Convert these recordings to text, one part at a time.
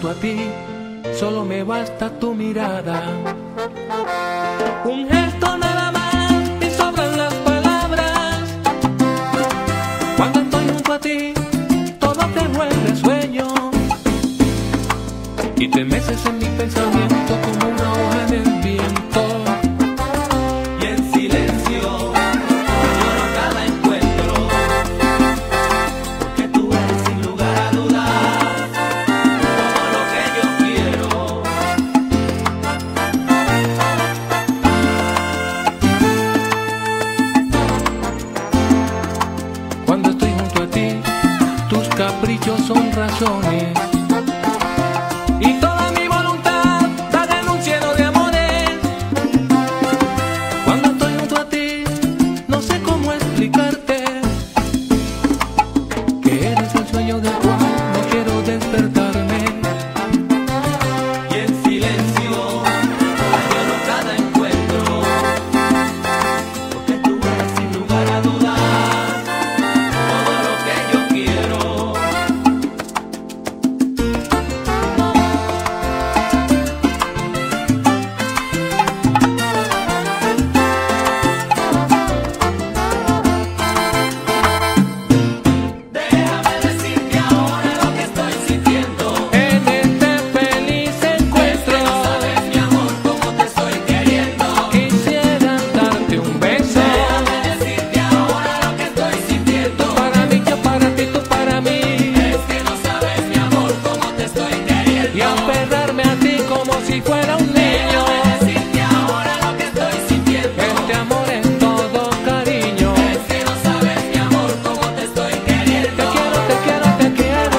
junto a ti, solo me basta tu mirada. Un gesto nada más y sobran las palabras. Cuando estoy junto a ti, todo te vuelve sueño y te meces en mi pensamiento como una hoja en el viento. Y en silencio lloro cada encuentro, porque tú eres sin lugar a dudas todo lo que yo quiero. Cuando estoy junto a ti, tus caprichos son razones y toda mi voluntad da en un cielo de amores. Cuando estoy junto a ti, no sé cómo explicarte que eres el sueño del cual no quiero despertarme. Y en silencio añoro cada encuentro, porque tú eres sin lugar a dudas todo lo que yo quiero. Déjame decirte ahora lo que estoy sintiendo. En este feliz encuentro No sabes, mi amor, cómo te estoy queriendo. quisiera darte un beso. Déjame decirte ahora lo que estoy sintiendo. Para mí, yo para ti, tú para mí, Es que no sabes, mi amor, cómo te estoy queriendo. y aferrarme a ti como si fuera un niño. Déjame decirte ahora lo que estoy sintiendo. Este amor es todo cariño. Es que no sabes, mi amor, cómo te estoy queriendo. Te quiero, te quiero, te quiero.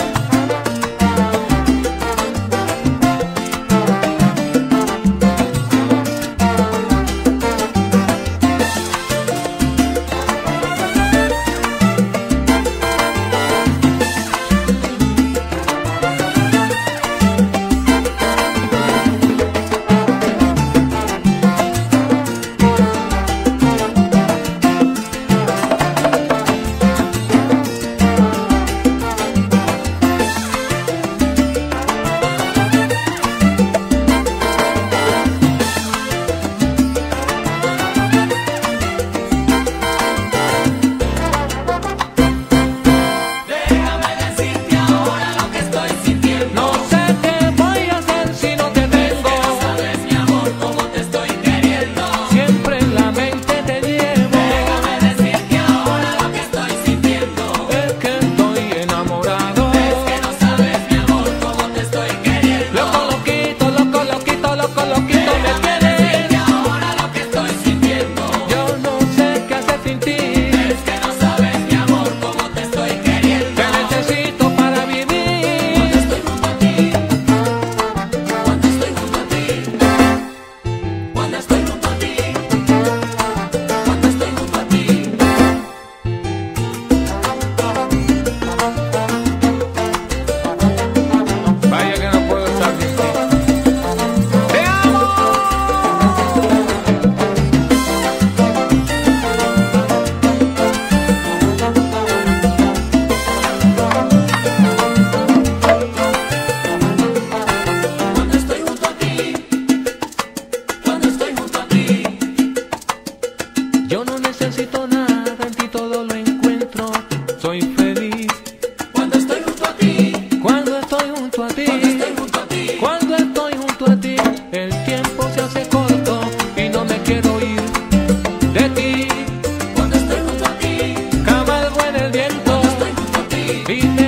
Déjame decirte ahora lo que estoy sintiendo. No sé qué voy a hacer si no te tengo. No sabes, mi amor, cómo te estoy queriendo. Siempre en la mente te llevo. Déjame decirte ahora lo que estoy sintiendo. Es que estoy enamorado. Es que no sabes, mi amor, cómo te estoy queriendo. Loco, loquito, loco, loquito, loco, loquito me Déjame tienes. decirte ahora lo que estoy sintiendo. Yo no sé qué hacer sin ti. Es que no sabes, mi amor, cómo te estoy queriendo. Te necesito para vivir. Cuando estoy junto a ti, cuando estoy junto a ti, cuando estoy junto a ti, cuando estoy junto a ti. Vaya que no puedo estar sin ti. ¡Te amo! Cuando estoy junto a ti, cuando estoy junto a ti. Yo no necesito nada, en ti todo lo encuentro. Soy feliz Cuando estoy junto a ti, cuando estoy junto a ti. cuando estoy junto a ti. Cuando estoy junto a ti, el tiempo se hace corto y no me quiero ir de ti. Cuando estoy junto a ti, Camargo en el viento estoy junto a ti. y